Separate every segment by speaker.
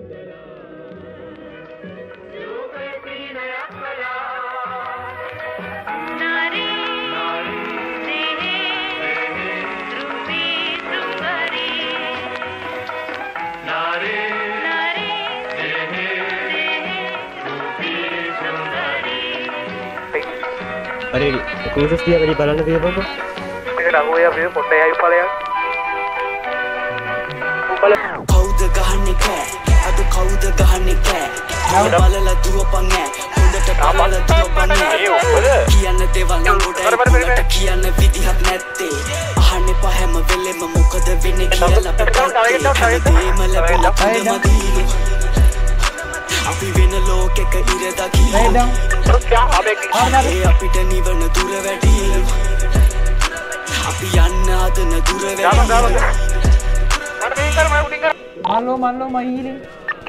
Speaker 1: अरे कोशिश किया कभी බලන්න තියපොක මේකට අහුවේ අපි පොඩ්ඩයි ආයි ඵලයක්
Speaker 2: කවුද ගහන්නේ කෑ අද කවුද ගහන්නේ කෑ බලලා දුවපන් ඈ හොඳට බලලා දුවපන් ඈ කියන්න දේවල් නම් ගොඩයි කියන්න විදිහක් නැත්තේ අහන්න එපා හැම වෙලෙම මොකද වෙන්නේ කියලා දෙම ලැබුණා පුදමදීලු අපි වෙන ලෝකෙක ඉරදා කියලා අපිට නිවන දුර වැඩිලු අපි යන්න හදන දුර වැඩිලු
Speaker 3: मानो मैं हीलिंग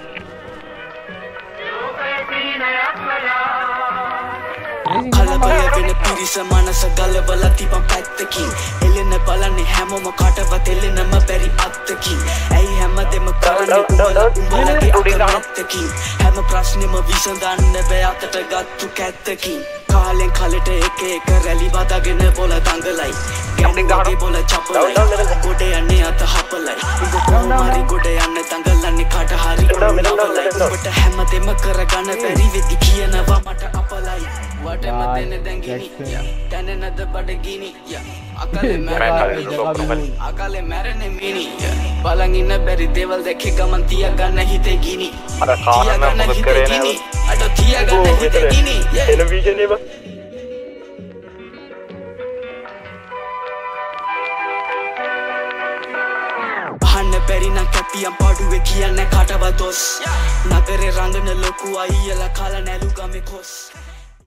Speaker 2: කලබල වෙන පිරිස මනස ගලවලා තිබන් පැත්තකින් එළෙන බලන්නේ හැමෝම කාටවත් එළෙනම බැරි අත්තකින් ඇයි හැමදෙම කරන්නේ උඹලගේ අකමැත්තකින් හැම ප්‍රශ්නෙම විසඳන්න බෑ අතට ගත්තු කැත්තකින් කාලෙන් කලට එක එක රැලි බදාගෙන බොල දඟලයි ගෑනුගේ බොල චපලයි ගොඩ යන්නේ අත හපලයි උඹ කොහොමරි ගොඩ යන්න දඟලන්නේ කාට හරි නවලයි උඹට හැමදෙම කරගන්න බැරි වෙදි කියනවා මට අපලයි වටම දෙන දැඟිනි දැනෙනද බඩගිනි අකලේ මැරෙන මිනි බලන් ඉන්න බැරි දේවල් දැක්කේ ගමන් තියාගන්න හිතේ ගිනි තියාගන්න හිතේ ගිනි අද තියාගන්න හිතේ ගිනි
Speaker 1: ටෙලිවිෂන් එක
Speaker 2: අහන්න බැරි නම් කැපියම් පාඩුවේ කියන්නේ කාටවත් දොස් නගරේ රංගන ලොකු අයියලා කාලා නැලු ගමේ කොස්